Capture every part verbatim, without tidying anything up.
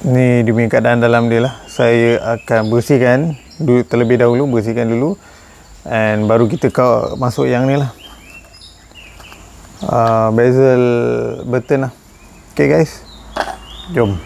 Ni demi keadaan dalam dia lah. Saya akan bersihkan dulu, terlebih dahulu bersihkan dulu, and baru kita kau masuk yang ni lah, uh, bezel button lah. Okay guys, jom.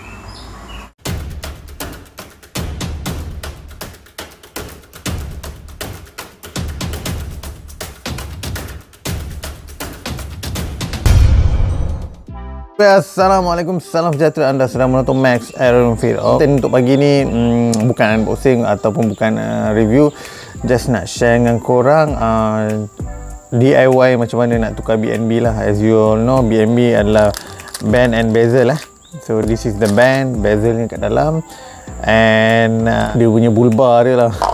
Assalamualaikum, salam sejahtera. Anda sedang menonton Max Aeronfield. Oh, untuk pagi ni hmm, bukan unboxing ataupun bukan uh, review, just nak share dengan korang uh, D I Y macam mana nak tukar B N B lah. As you all know, B N B adalah band and bezel lah. So this is the band, bezel ni kat dalam, and uh, dia punya bulbar dia lah.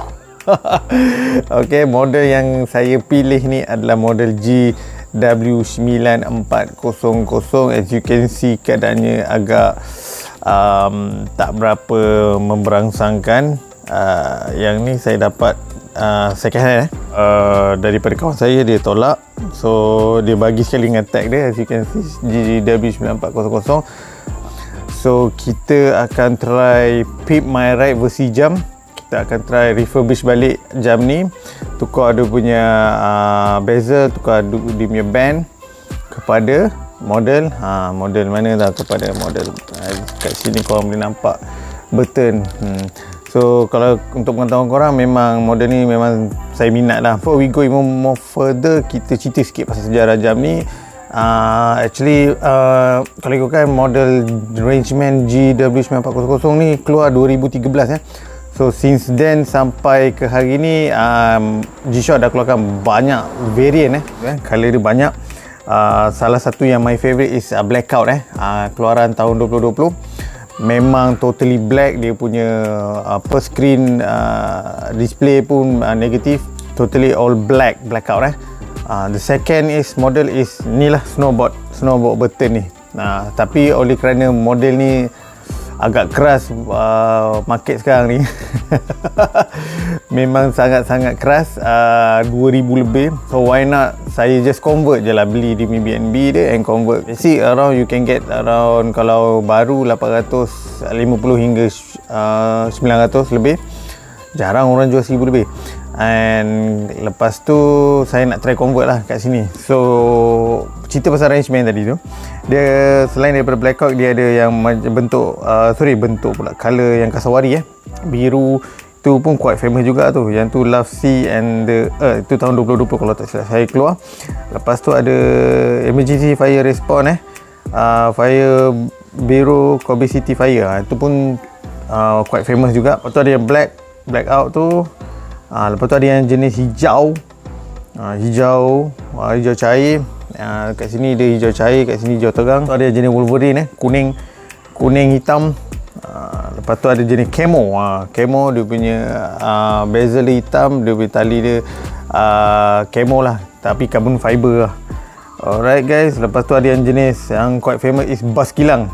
Okay, model yang saya pilih ni adalah model G W sembilan empat kosong kosong. As you can see, keadaannya agak um, tak berapa memberangsangkan. uh, Yang ni saya dapat uh, second hand eh. uh, daripada kawan saya, dia tolak. So dia bagi sekali dengan tag dia. As you can see, G W sembilan empat kosong kosong. So kita akan try Pimp My Ride versi jam. Kita akan try refurbish balik jam ni, tukar dia punya uh, bezel, tukar dia punya band kepada model ha, model mana dah, kepada model uh, kat sini korang boleh nampak button. hmm. So kalau untuk pengetahuan korang, memang model ni memang saya minat lah. Before we go even more further, kita cerita sikit pasal sejarah jam ni. Uh, actually uh, kalau ikutkan model Rangeman G W sembilan empat kosong kosong ni keluar dua ribu tiga belas eh. So since then sampai ke hari ni, um, G-Shock dah keluarkan banyak variant eh, color dia banyak. Uh, salah satu yang my favourite is uh, Blackout eh, uh, keluaran tahun dua ribu dua puluh. Memang totally black, dia punya apa uh, screen uh, display pun uh, negatif, totally all black, Blackout eh. Uh, the second is model is ni lah, snowboard, snowboard button ni. Uh, tapi oleh kerana model ni agak keras uh, market sekarang ni, memang sangat-sangat keras, uh, dua ribu lebih. So why not saya just convert je lah, beli di B N B dia and convert. See around you can get around, kalau baru lapan ratus lima puluh hingga uh, sembilan ratus lebih. Jarang orang jual seribu lebih. And lepas tu saya nak try convert lah kat sini. So cerita pasal Rangeman tadi tu, dia selain daripada Blackout, dia ada yang bentuk uh, sorry bentuk pula color yang kasawari eh, biru. Tu pun quite famous juga tu. Yang tu Love Sea and the Earth, itu tahun dua ribu dua puluh kalau tak silap saya keluar. Lepas tu ada Emergency Fire Response eh, uh, Fire Bureau Kobe City Fire, itu pun uh, quite famous juga. Lepas tu ada yang Black Blackout tu. Ha, lepas tu ada yang jenis hijau, ha, hijau ha, hijau cair. Ha, kat sini dia hijau cair, kat sini hijau tegang. Tu ada jenis Wolverine eh, kuning kuning hitam. Ha, lepas tu ada jenis camo. Ha, camo dia punya uh, bezel hitam, dia punya tali dia uh, camo lah, tapi carbon fiber lah. Alright guys, lepas tu ada yang jenis yang quite famous is bas kilang.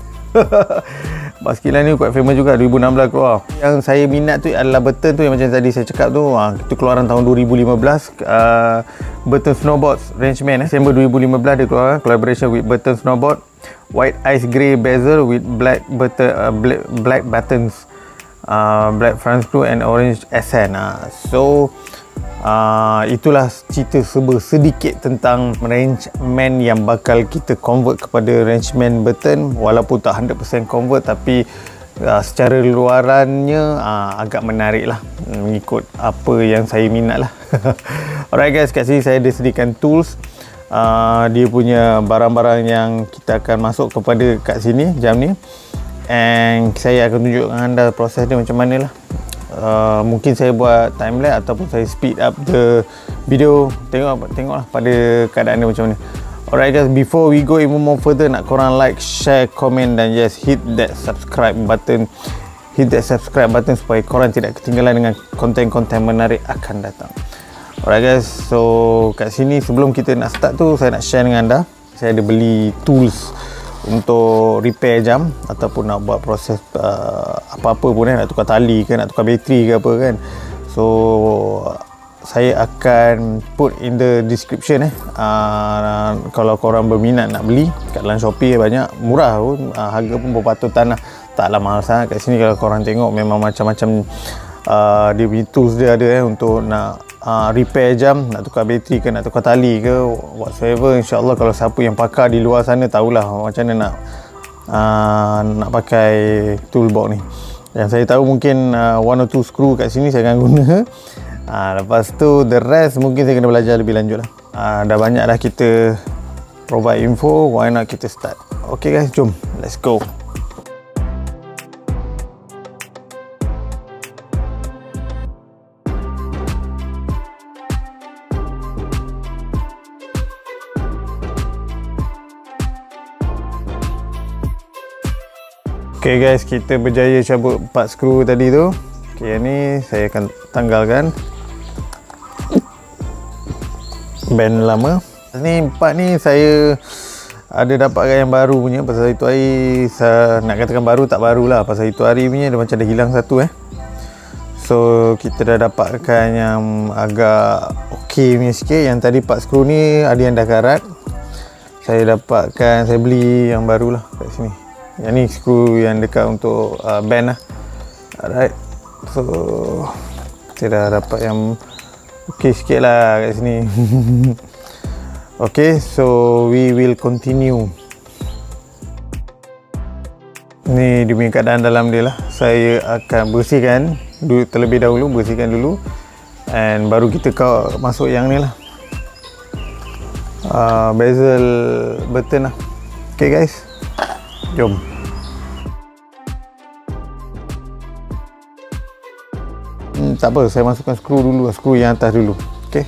Bas kilang ni quite famous juga, dua ribu enam belas keluar. Yang saya minat tu adalah button tu yang macam tadi saya cakap tu. Ha, itu keluaran tahun dua ribu lima belas. Uh, button snowboards Rangeman eh. Desember dua ribu lima belas dia keluar, collaboration with button snowboard. White ice grey bezel with black button, uh, black, black buttons, uh, black front screw and orange accent. Ha. So Uh, itulah cerita serba sedikit tentang Rangeman yang bakal kita convert kepada Rangeman button. Walaupun tak one hundred percent convert, tapi uh, secara luarannya uh, agak menarik lah, mengikut apa yang saya minat lah. Alright guys, kat sini saya ada sediakan tools, uh, dia punya barang-barang yang kita akan masuk kepada kat sini jam ni, and saya akan tunjukkan anda proses dia macam mana lah. Uh, mungkin saya buat timelapse ataupun saya speed up the video. Tengok tengoklah pada keadaan dia macam mana. Alright guys, before we go even more further, nak korang like, share, comment dan just hit that subscribe button. Hit that subscribe button supaya korang tidak ketinggalan dengan konten-konten menarik akan datang. Alright guys, so kat sini sebelum kita nak start tu, saya nak share dengan anda, saya ada beli tools untuk repair jam ataupun nak buat proses uh, apa-apa pun eh, nak tukar tali ke, nak tukar bateri ke apa kan. So saya akan put in the description eh, uh, kalau korang berminat nak beli kat dalam Shopee banyak, murah pun, uh, harga pun berpatutan lah. taklah mahal sangat. Kat sini kalau korang tengok memang macam-macam uh, dia punya tools dia ada eh, untuk nak uh, repair jam, nak tukar bateri ke, nak tukar tali ke, whatsoever. InsyaAllah kalau siapa yang pakar di luar sana tahulah macam mana nak uh, nak pakai toolbox ni. Yang saya tahu mungkin uh, one or two screw kat sini saya akan guna. uh, lepas tu the rest mungkin saya kena belajar lebih lanjut lah. uh, dah banyak dah kita provide info, why not kita start. Okay guys, jom let's go. Okay guys, kita berjaya cabut empat skru tadi tu. Okay, yang ni saya akan tanggalkan band lama. Ni empat ni saya ada dapatkan yang baru punya. Pasal itu hari saya nak katakan baru tak baru lah, pasal itu hari punya dia macam dah hilang satu eh. So kita dah dapatkan yang agak ok punya sikit. Yang tadi empat skru ni ada yang dah karat. Saya dapatkan, saya beli yang baru lah kat sini. Yang ni skru yang dekat untuk uh, band lah. Alright. So saya dah dapat yang ok sikit lah kat sini. Ok, so we will continue. Ni dia punya keadaan dalam dia lah. Saya akan bersihkan dulu, terlebih dahulu, bersihkan dulu, and baru kita kau masuk yang ni lah, uh, bezel button lah. Ok guys, jom. Hmm, tak apa, saya masukkan skru dulu, skru yang atas dulu. Ok.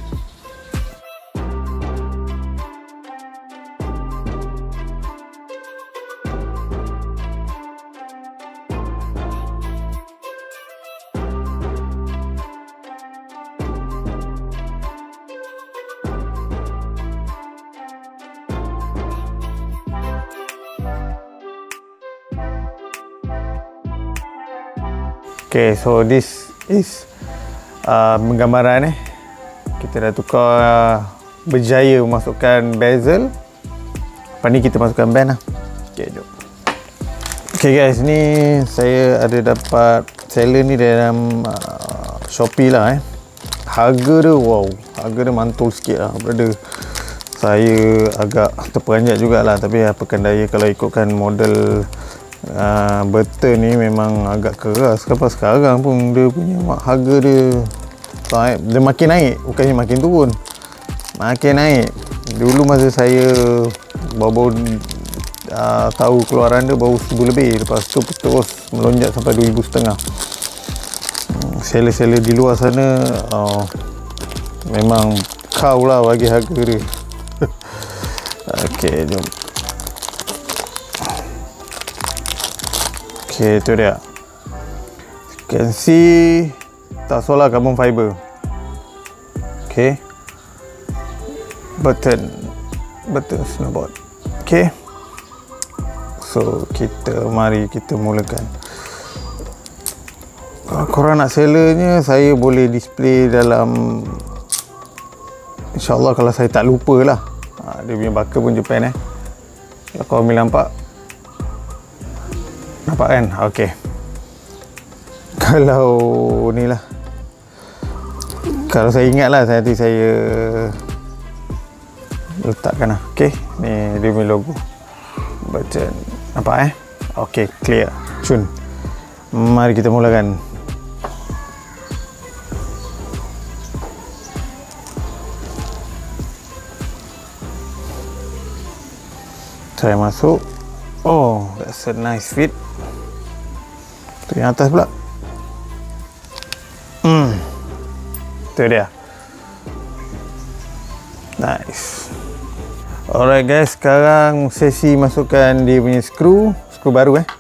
Okay, so this is uh, gambaran eh. Kita dah tukar, uh, berjaya memasukkan bezel. Lepas ni kita masukkan band lah. Okay, jom. Okay guys, ni saya ada dapat seller ni dalam uh, Shopee lah eh. Harga dia, wow, harga dia mantul sikit lah brother. Saya agak terperanjat jugalah, tapi apakan daya kalau ikutkan model Uh, button ni memang agak keras. Kenapa sekarang pun dia punya harga dia dia makin naik, bukannya makin turun, makin naik. Dulu masa saya baru-baru uh, tahu keluaran dia baru seribu lebih, lepas tu terus melonjak sampai dua ribu setengah. Seller-seller di luar sana uh, memang kau lah bagi harga dia. Ok, jom. Okay, tu dia. You can see tak solar carbon fiber. Okay, button button snowboard. Okay, so kita mari kita mulakan. Kalau korang nak sellernya, saya boleh display dalam, InsyaAllah kalau saya tak lupa lah. ha, Dia punya bakar pun Japan eh. Kalau korang boleh nampak, nampak kan? Ok. Kalau ni lah, kalau saya ingat lah, nanti saya letakkan lah. Ok, ni dia punya logo button. Nampak eh? Ok, clear. Cun. Mari kita mulakan. Saya masuk. Oh, that's a nice fit. Tu yang atas pula. Hmm, tu dia. Nice. Alright guys, sekarang sesi masukkan dia punya skru, skru baru eh.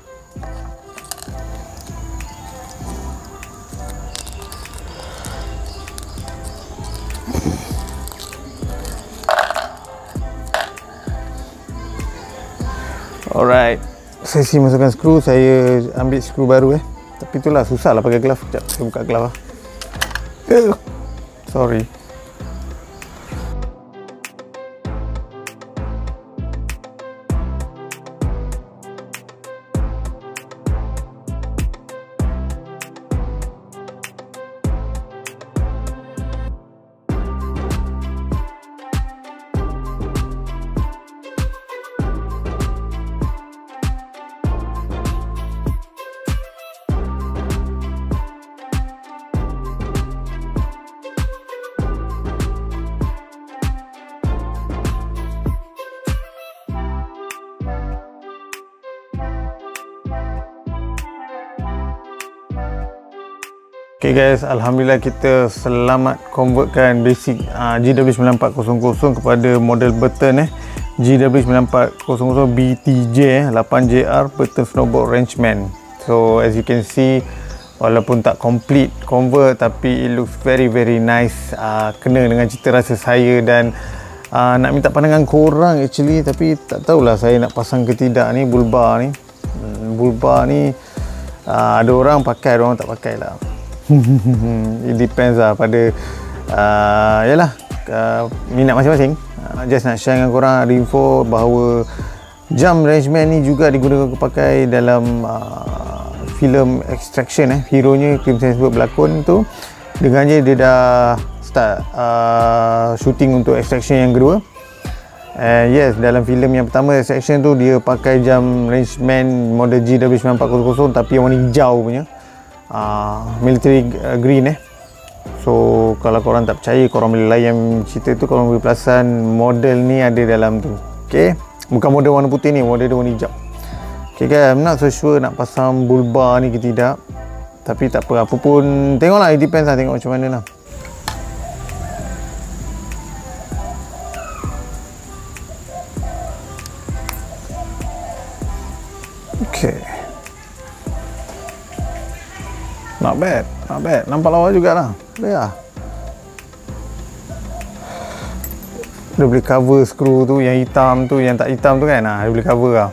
Alright, sesi masukkan skru, saya ambil skru baru eh. Tapi itulah susah lah pakai glove. Sekejap, saya buka glove lah. Uh, sorry. Okay guys, Alhamdulillah kita selamat convertkan basic uh, G W sembilan empat kosong kosong kepada model button eh G W sembilan empat kosong kosong B T J eh, lapan J R button snowboard rangeman. So as you can see, walaupun tak complete convert tapi it looks very very nice, uh, kena dengan cita rasa saya dan uh, nak minta pandangan korang actually, tapi tak tahulah saya nak pasang ke tidak ni bulba ni. Hmm, bulba ni uh, ada orang pakai, ada orang tak pakai lah. It depends lah pada uh, yalah uh, minat masing-masing. uh, Just nak share dengan korang ada info bahawa jump rangeman ni juga digunakan pakai dalam uh, filem Extraction eh. Hero nya Chris Hemsworth berlakon tu. Dengannya dia dah start uh, shooting untuk Extraction yang kedua. And yes, dalam filem yang pertama Extraction tu dia pakai jump rangeman model G W sembilan empat kosong kosong tapi yang warna hijau punya. Uh, military uh, green eh. So kalau korang tak percaya, korang boleh layan cerita tu, korang boleh perasan model ni ada dalam tu. Okay, bukan model warna putih ni, model dia warna hijau. Okay guys, I'm not so sure nak pasang bulba ni ke tidak, tapi tak apa, apa pun tengoklah, it depends lah, tengok macam mana lah. Okay, not bad, not bad. Nampak lawa jugalah. Boleh lah. Dia boleh cover skru tu, yang hitam tu, yang tak hitam tu kan. Nah, dia boleh cover lah.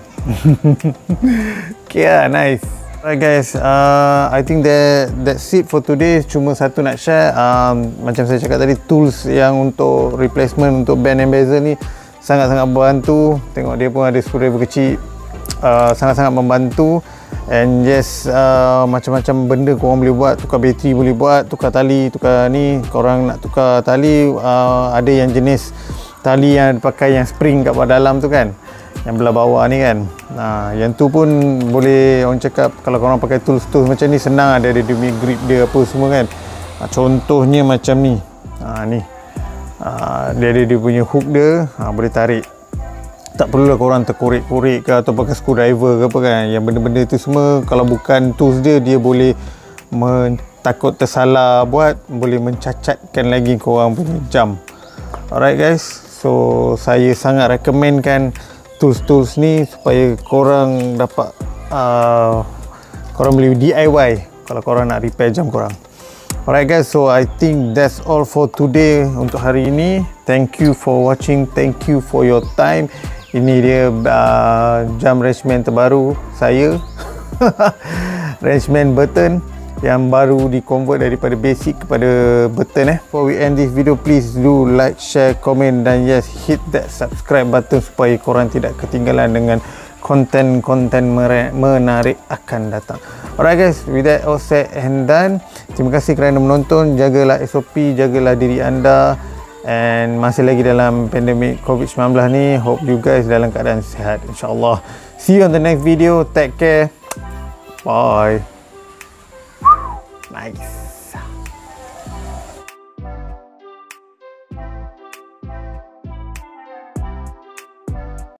Okay lah, nice. Alright guys, uh, I think that that's it for today. Cuma satu nak share, um, macam saya cakap tadi, tools yang untuk replacement untuk bend and bezel ni sangat-sangat membantu. Tengok dia pun ada screwdriver kecil, uh, sangat-sangat membantu. And yes, uh, macam-macam benda korang boleh buat. Tukar bateri boleh buat, tukar tali, tukar ni. Korang nak tukar tali, uh, ada yang jenis tali yang pakai yang spring kat bawah dalam tu kan, yang belah bawah ni kan. Nah, yang tu pun boleh, orang cakap kalau korang pakai tools-tools macam ni senang, ada dia punya grip dia apa semua kan. Nah, contohnya macam ni. Nah, ni. Uh, dia ada dia punya hook dia, uh, boleh tarik. Tak perlulah korang terkorek-korek ke atau pakai screwdriver ke apa kan. Yang benda-benda tu semua kalau bukan tools dia, dia boleh men- takut tersalah buat, boleh mencacatkan lagi korang punya jump. Alright guys, so saya sangat recommendkan tools-tools ni supaya korang dapat uh, korang boleh D I Y kalau korang nak repair jump korang. Alright guys, so I think that's all for today untuk hari ini. Thank you for watching, thank you for your time. Ini dia uh, jump rangeman terbaru saya. Rangeman button yang baru di-convert daripada basic kepada button eh. Before we end this video, please do like, share, comment dan yes, hit that subscribe button supaya korang tidak ketinggalan dengan konten-konten menarik akan datang. Alright guys, with that all said and done, terima kasih kerana menonton. Jagalah S O P, jagalah diri anda. And masih lagi dalam pandemik COVID sembilan belas ni. Hope you guys dalam keadaan sihat, insyaAllah. See you on the next video. Take care. Bye. Nice.